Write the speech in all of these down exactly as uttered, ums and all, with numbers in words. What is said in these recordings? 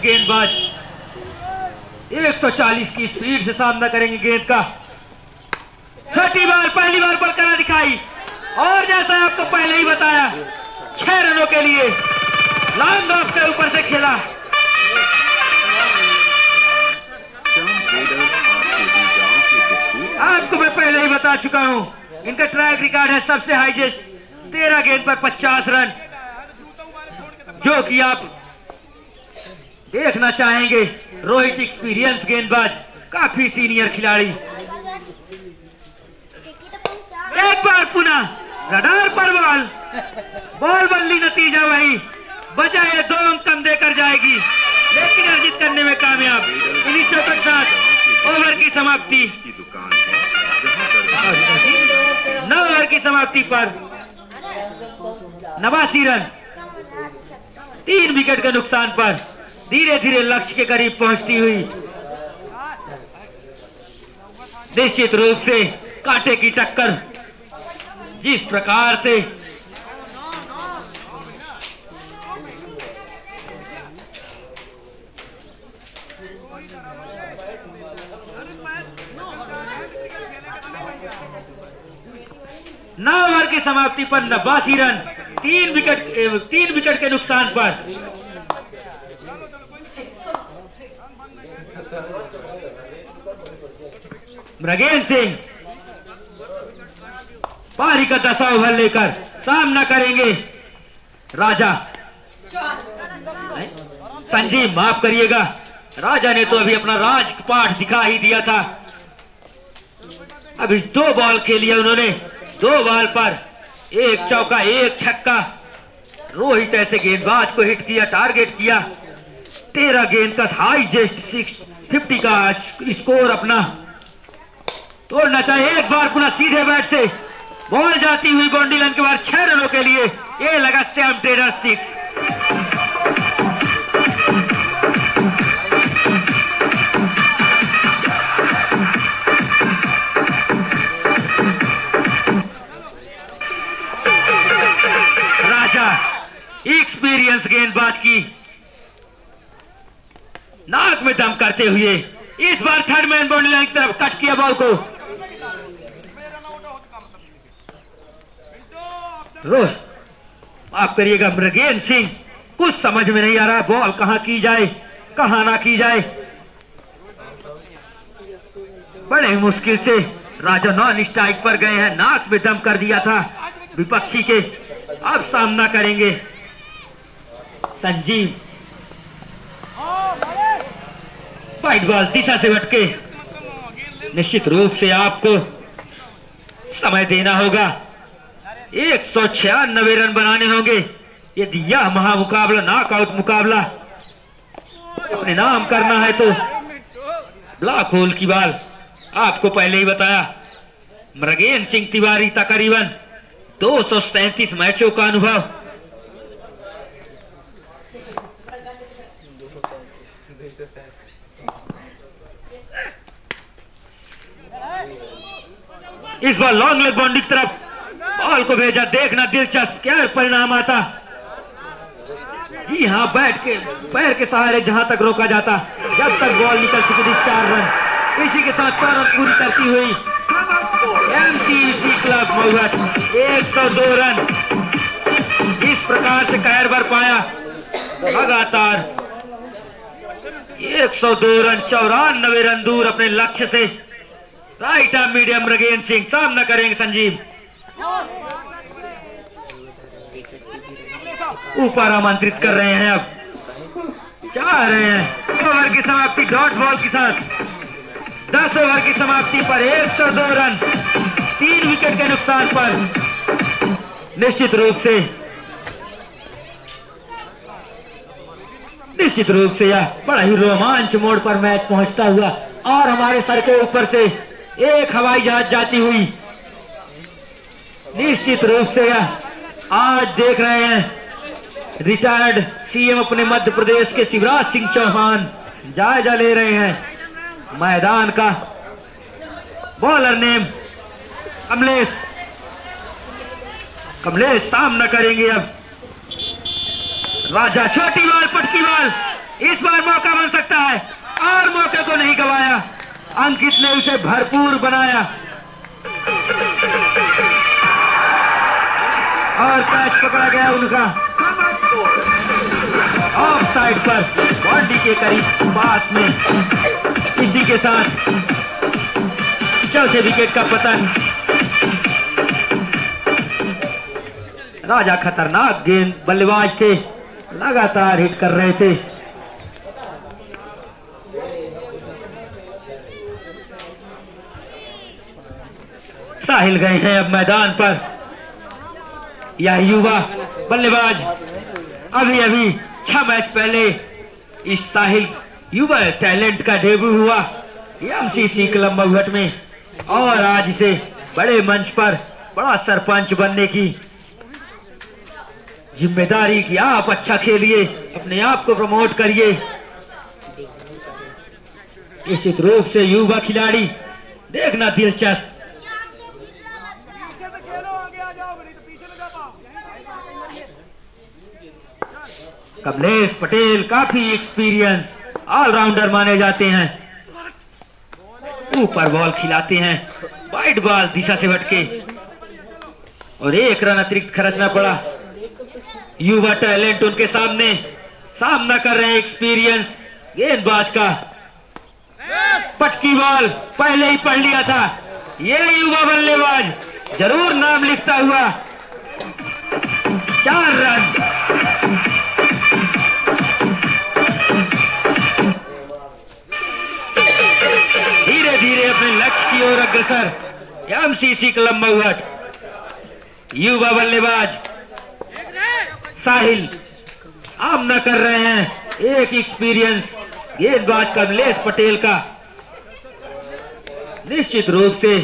गेंदबाज एक सौ चालीस की स्पीड से सामना करेंगे गेंद का। छठी बार पहली बार पर करा दिखाई और जैसा आपको पहले ही बताया छह रनों के लिए लॉन्ग ऑफ के ऊपर से खेला। आपको मैं पहले ही बता चुका हूं इनका ट्रैक रिकॉर्ड है सबसे हाईएस्ट तेरह गेंद पर पचास रन, जो कि आप देखना चाहेंगे। रोहित एक्सपीरियंस गेंदबाज, काफी सीनियर खिलाड़ी। एक बार पुनः रडार पर बॉल, बॉल बल्ली, नतीजा वही, बजाय दो अंक कम देकर जाएगी लेकिन अर्जित करने में कामयाब। इन्हीं चौके के साथ ओवर की समाप्ति, नौ ओवर की समाप्ति पर नवासी रन, तीन विकेट के नुकसान पर धीरे धीरे लक्ष्य के करीब पहुंचती हुई निश्चित रूप से कांटे की टक्कर। जिस प्रकार से नौ ओवर की समाप्ति पर नवासी रन, तीन विकेट तीन विकेट के नुकसान पर मृगेंद्र सिंह पारी का दसा ओवर लेकर सामना करेंगे राजा। संजीव माफ करिएगा, राजा ने तो अभी अपना राजपाठ दिखा ही दिया था। अभी दो बॉल खेली है उन्होंने, दो बॉल पर एक चौका एक छक्का। रोहित ऐसे गेंदबाज को हिट किया, टारगेट किया। तेरह गेंद का हाईएस्ट सिक्स फिफ्टी का स्कोर अपना तोड़ना चाहिए। एक बार पुनः सीधे बैट से बॉल जाती हुई बाउंड्री लाइन के बाद छह रनों के लिए ये लगा Shyam trader six. Raja experience गेंदबाज की नाक में दम करते हुए इस बार थर्ड मैन बाउंड्री लाइन की तरफ कट किया बॉल को। रोज माफ करिएगा, मृगेंद्र सिंह कुछ समझ में नहीं आ रहा बॉल कहां की जाए कहां ना की जाए। बड़े मुश्किल से राजा नॉन स्ट्राइक पर गए हैं, नाक में दम कर दिया था विपक्षी के। अब सामना करेंगे संजीव। वाइट बॉल दिशा से भटके, निश्चित रूप से आपको समय देना होगा। एक सौ छियानबे रन बनाने होंगे यदि यह महामुकाबला, नॉकआउट मुकाबला अपने नाम करना है तो। ब्लॉक होल की बॉल आपको पहले ही बताया। मृगेंद्र सिंह तिवारी तकरीबन दो सौ सैंतीस मैचों का अनुभव। इस बार लॉन्ग लेग बाउंड्री की तरफ बॉल को भेजा, देखना दिलचस्प क्या परिणाम आता। जी हाँ, बैठ के पैर के सहारे जहां तक रोका जाता, जब तक बॉल निकल चुकी थी चार रन। इसी के साथ चार रन पूरी करती हुई एमटीसी क्लब महुआ एक सौ दो रन इस प्रकार से कहर बर पाया। लगातार एक सौ दो रन, चौरानबे रन दूर अपने लक्ष्य से। Right arm medium Mrigendra Singh सामना करेंगे संजीव। ऊपर आमंत्रित कर रहे हैं, अब चाह रहे हैं ओवर की समाप्ति डॉट बॉल के साथ। दस ओवर की समाप्ति पर एक सौ दो रन, तीन विकेट के नुकसान पर निश्चित रूप से निश्चित रूप से यह बड़ा ही रोमांच मोड़ पर मैच पहुंचता हुआ और हमारे सर के ऊपर से एक हवाई जहाज जाती हुई निश्चित रूप से यह आज देख रहे हैं रिटायर्ड सीएम अपने मध्य प्रदेश के शिवराज सिंह चौहान जायजा ले रहे हैं मैदान का। बॉलर नेम कमलेश कमलेश सामना करेंगे अब राजा। छोटी बॉल, पटकी बॉल, इस बार मौका बन सकता है और मौके को नहीं गवाया। अंकित ने उसे भरपूर बनाया और कैच पकड़ा गया उनका ऑफ साइड पर बॉडी के करीब पास में। इसी के साथ चौथे विकेट का पतन। राजा खतरनाक गेंद बल्लेबाज थे, लगातार हिट कर रहे थे। साहिल गए हैं अब मैदान पर। यह युवा बल्लेबाज अभी अभी छह मैच पहले इस साहिल युवा टैलेंट का डेब्यू हुआ एमसीसी क्लब महुट में, और आज इसे बड़े मंच पर बड़ा सरपंच बनने की जिम्मेदारी की। आप अच्छा खेलिए, अपने आप को प्रमोट करिए। निश्चित रूप से युवा खिलाड़ी देखना दिलचस्प। कमलेश पटेल काफी एक्सपीरियंस ऑलराउंडर माने जाते हैं। ऊपर बॉल खिलाते हैं, वाइड बॉल दिशा से भटके और एक रन अतिरिक्त खर्चना पड़ा। युवा टैलेंट उनके सामने सामना कर रहे हैं एक्सपीरियंस गेंदबाज का। पटकी बॉल पहले ही पढ़ लिया था। ये युवा बल्लेबाज जरूर नाम लिखता हुआ। चार रन। धीरे धीरे अपने लक्ष्य की ओर अग्रसर एमसीसी क्लब महुट। युवा बल्लेबाज साहिल सामना कर रहे हैं एक एक्सपीरियंस गेंदबाज कमलेश पटेल का। निश्चित रूप से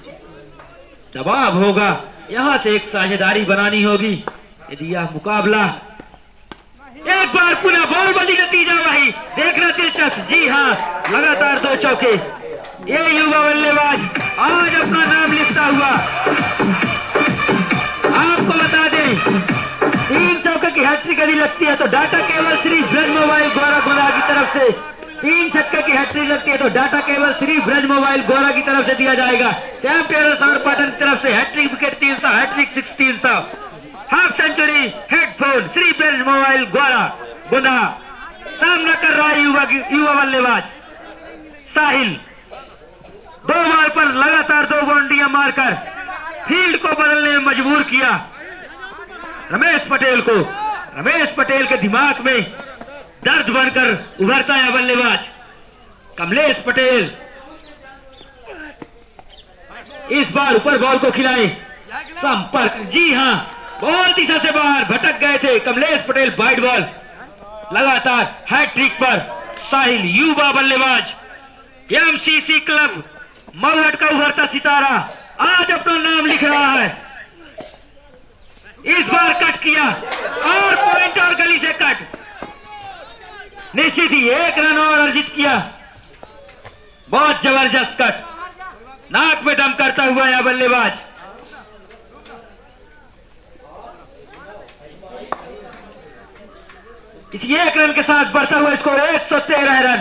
दबाव होगा, यहां से एक साझेदारी बनानी होगी यदि यह मुकाबला। एक बार पुनः बॉल बली, नतीजा वही। देखना दिलचस्प। जी हां, लगातार दो चौके। ये युवा बल्लेबाज आज अपना नाम लिखता हुआ। आपको बता दें, तीन चौके की हैट्रिक यदि लगती है तो डाटा केवल श्री ब्रज मोबाइल गोरा गोरा की तरफ से, तीन छक्के की हैट्रिक लगती है तो डाटा केवल श्री ब्रज मोबाइल गोरा की तरफ से दिया जाएगा। चैंपियन साउंड पाटन की तरफ से हैट्रिक विकेट तीन सौ, हैट्रिक सिक्स तीन सौ, half century headphone Shri Braj mobile गोरा गुना। सामना कर रहा है युवा युवा बल्लेबाज साहिल। दो बॉल पर लगातार दो बाउंड्रियां मारकर फील्ड को बदलने में मजबूर किया रमेश पटेल को। रमेश पटेल के दिमाग में दर्द बनकर उभरता है बल्लेबाज कमलेश पटेल। इस बार ऊपर बॉल को खिलाए, संपर्क। जी हां, बॉल दिशा से बाहर भटक गए थे कमलेश पटेल। वाइड बॉल, लगातार हैट्रिक पर साहिल युवा बल्लेबाज एमसीसी क्लब महुट का उभरता सितारा आज अपना नाम लिख रहा है। इस बार कट किया और पॉइंट और गली से कट। निश्चित ही एक रन और अर्जित किया। बहुत जबरदस्त कट, नाक में दम करता हुआ यह बल्लेबाज। इसी एक रन के साथ बढ़ता हुआ स्कोर एक सौ तेरह रन।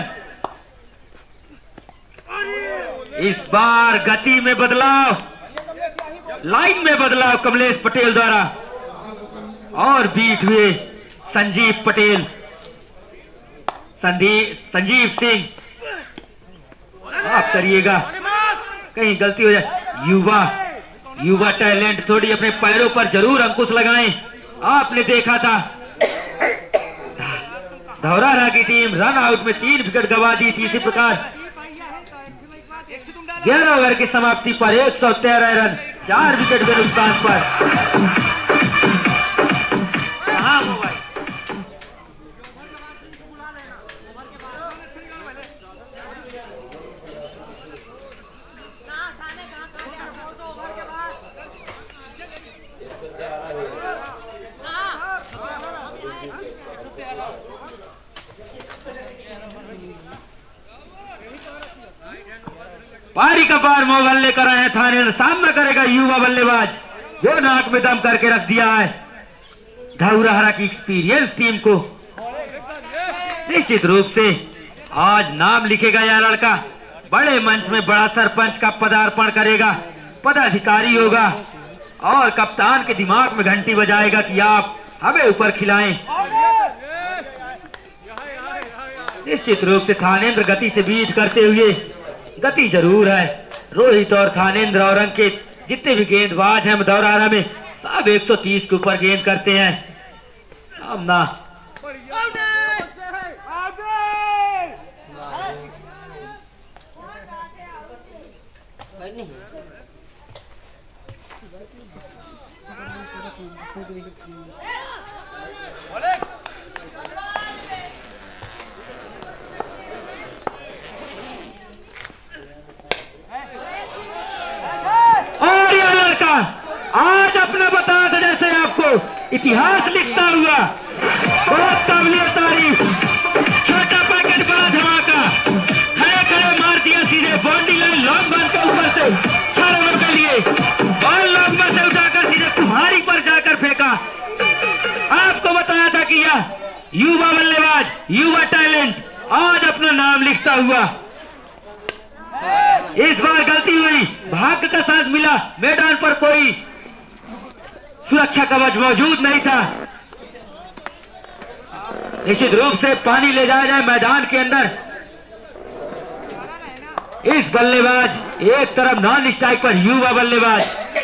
इस बार गति में बदलाव, लाइन में बदलाव कमलेश पटेल द्वारा और बीट हुए संजीव पटेल, संदीप संजीव सिंह। आप करिएगा, कहीं गलती हो जाए। युवा युवा टैलेंट थोड़ी अपने पैरों पर जरूर अंकुश लगाएं। आपने देखा था धौरारा की टीम रन आउट में तीन विकेट गंवा दी थी। इसी प्रकार ग्यारह ओवर की समाप्ति पर एक सौ तेरह रन, चार विकेट के नुकसान पर। कहां हो भाई? पारी का पार मोगल लेकर आए थाने। सामना करेगा युवा बल्लेबाज जो नाक में दम करके रख दिया है धौराहरा की एक्सपीरियंस टीम को। निश्चित रूप से आज नाम लिखेगा यह लड़का, बड़े मंच में बड़ा सरपंच का पदार्पण करेगा, पदाधिकारी होगा और कप्तान के दिमाग में घंटी बजाएगा कि आप हमें ऊपर खिलाएं। निश्चित रूप से थानेंद्र गति से बीट करते हुए, गति जरूर है। रोहित और थानेंद्र और अंकित जितने भी गेंदबाज हैं दौरारा में सब एक सौ तीस के ऊपर गेंद करते हैं। सामना और यह लड़का आज अपना बता था जैसे आपको इतिहास लिखता हुआ, बहुत काबिल तारीफ, छोटा पैकेट बड़ा धमाका, खड़े खड़े मार दिया सीधे बाउंड्री लाइन लॉन्ग बन के ऊपर से छह रनों के लिए और लॉन्ग बन से उठाकर सीधे तुम्हारी पर जाकर फेंका। आपको बताया था कि यह युवा बल्लेबाज, युवा टैलेंट आज अपना नाम लिखता हुआ। इस बार गलती हुई, भाग्य का साथ मिला, मैदान पर कोई सुरक्षा कवच मौजूद नहीं था। निश्चित रूप से पानी ले जाया जाए मैदान के अंदर। इस बल्लेबाज एक तरफ नॉन स्ट्राइक पर युवा बल्लेबाज,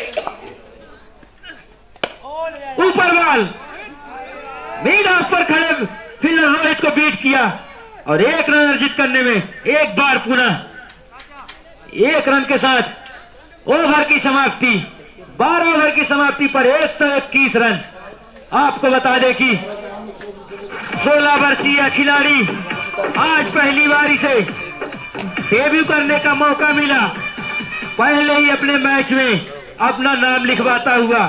ऊपर बॉल मीड ऑफ पर खड़े फील्डर रोहित को बीट किया और एक रन अर्जित करने में एक बार पुनः एक रन के साथ ओवर की समाप्ति। बारह ओवर की समाप्ति पर एक सौ इक्कीस रन। आपको बता दें कि सोलह वर्षीय खिलाड़ी आज पहली बारी से डेब्यू करने का मौका मिला, पहले ही अपने मैच में अपना नाम लिखवाता हुआ।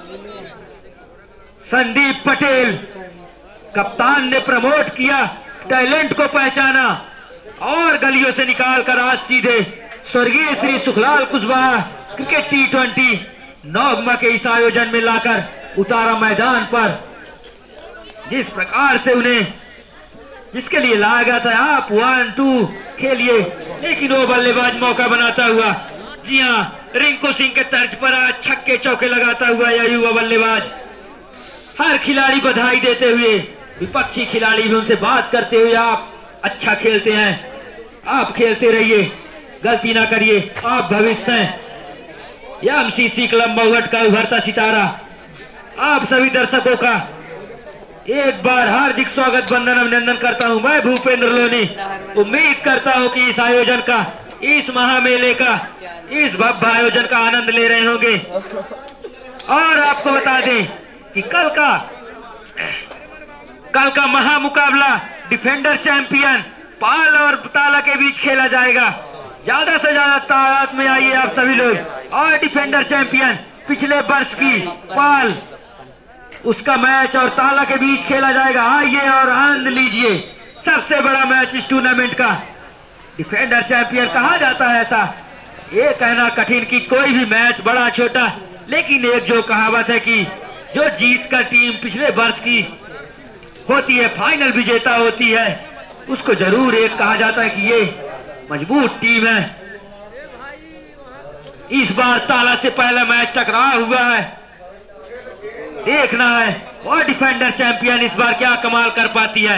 संदीप पटेल कप्तान ने प्रमोट किया, टैलेंट को पहचाना और गलियों से निकालकर आज सीधे स्वर्गीय Shri Sukhlal Kushwaha cricket T twenty Naugama के इस आयोजन में लाकर उतारा मैदान पर। जिस प्रकार से उन्हें जिसके लिए लाया गया था, आप वन टू खेलिए, लेकिन वो बल्लेबाज मौका बनाता हुआ, जी हाँ, रिंकू सिंह के तर्ज पर आज छक्के चौके लगाता हुआ यह युवा बल्लेबाज। हर खिलाड़ी बधाई देते हुए, विपक्षी खिलाड़ी भी उनसे बात करते हुए, आप अच्छा खेलते हैं, आप खेलते रहिए, गलती ना करिए, आप भविष्य हैं। यह एमसीसी क्लब महुहट का उभरता सितारा। आप सभी दर्शकों का एक बार हार्दिक स्वागत, वंदन, अभिनंदन करता हूं। मैं भूपेंद्र लोनी उम्मीद करता हूं कि इस आयोजन का, इस महामेले का, इस भव्य आयोजन का आनंद ले रहे होंगे। और आपको बता दें कि कल का कल का महामुकाबला डिफेंडर चैंपियन पाल और ताला के बीच खेला जाएगा। ज्यादा से ज्यादा तादाद में आइए आप सभी लोग। और डिफेंडर चैंपियन पिछले वर्ष की पाल, उसका मैच और ताला के बीच खेला जाएगा। आइए और आनंद लीजिए। सबसे बड़ा मैच इस टूर्नामेंट का डिफेंडर चैंपियन कहा जाता है। ऐसा ये कहना कठिन कि कोई भी मैच बड़ा छोटा, लेकिन एक जो कहावत है कि जो जीत का टीम पिछले वर्ष की होती है, फाइनल विजेता होती है, उसको जरूर एक कहा जाता है कि ये मजबूत टीम है। इस बार ताला से पहला मैच टकराव हुआ है, देखना है और डिफेंडर चैंपियन इस बार क्या कमाल कर पाती है।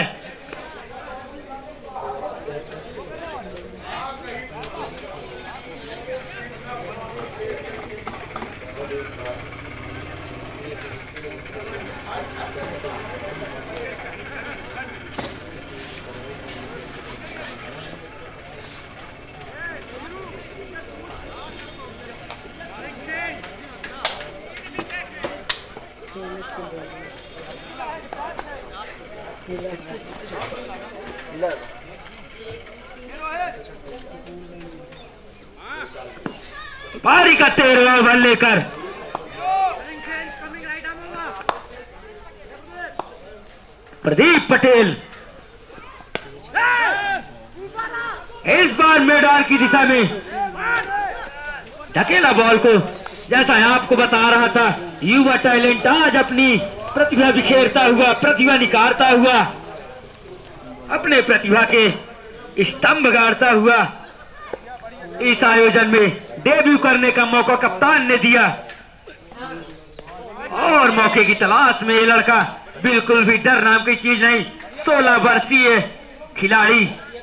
पारी का तेरहवां ओवर लेकर प्रदीप पटेल इस बार मैदान की दिशा में ढकेला बॉल को। जैसा आपको बता रहा था, युवा टैलेंट आज अपनी प्रतिभा बिखेरता हुआ, प्रतिभा निखारता हुआ अपने प्रतिभा के स्तंभ गाड़ता हुआ इस आयोजन में डेब्यू करने का मौका कप्तान ने दिया और मौके की तलाश में ये लड़का बिल्कुल भी डर नाम की चीज नहीं। सोलह वर्षीय खिलाड़ी,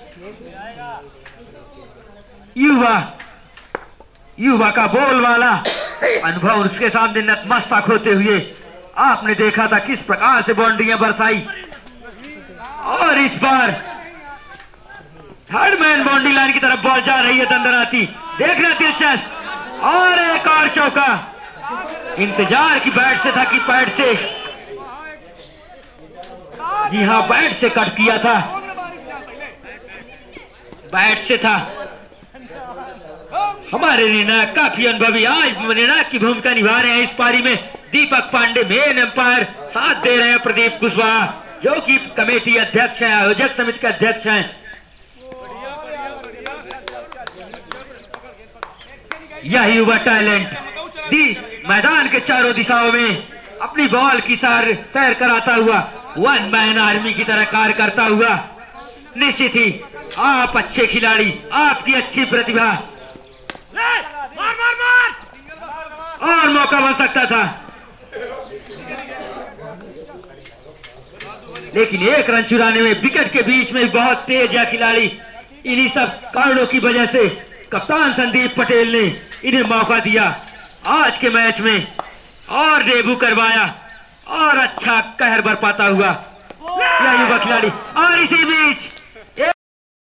युवा युवा का बोल वाला अनुभव, उसके सामने नतमस्तक होते हुए आपने देखा था किस प्रकार से बाउंड्रियां बरसाई और इस बार थर्ड मैन बाउंड्री लाइन की तरफ बॉल जा रही है दंदनाती, देखना दिलचस्प और एक और चौका। इंतजार की बैट से था कि पैड से, जी हां बैट से कट किया था, बैट से था। हमारे निर्णायक काफी अनुभवी आज निर्णायक की भूमिका निभा रहे हैं इस पारी में। दीपक पांडे मेन एम्पायर, साथ दे रहे हैं प्रदीप कुशवाहा जो कि कमेटी अध्यक्ष हैं, आयोजक समिति के अध्यक्ष हैं। यह युवा टैलेंट दी मैदान के चारों दिशाओं में अपनी बॉल की सैर सैर कराता हुआ वन मैन आर्मी की तरह कार्य करता हुआ, निश्चित ही आप अच्छे खिलाड़ी, आपकी अच्छी प्रतिभा मार मार मार और मौका बन सकता था, लेकिन एक रन चुराने में विकेट के बीच में बहुत तेज है खिलाड़ी। इन्हीं सब कारणों की वजह से कप्तान संदीप पटेल ने इन्हें मौका दिया आज के मैच में और डेब्यू करवाया और अच्छा कहर बरपाता हुआ यह युवा खिलाड़ी। और इसी बीच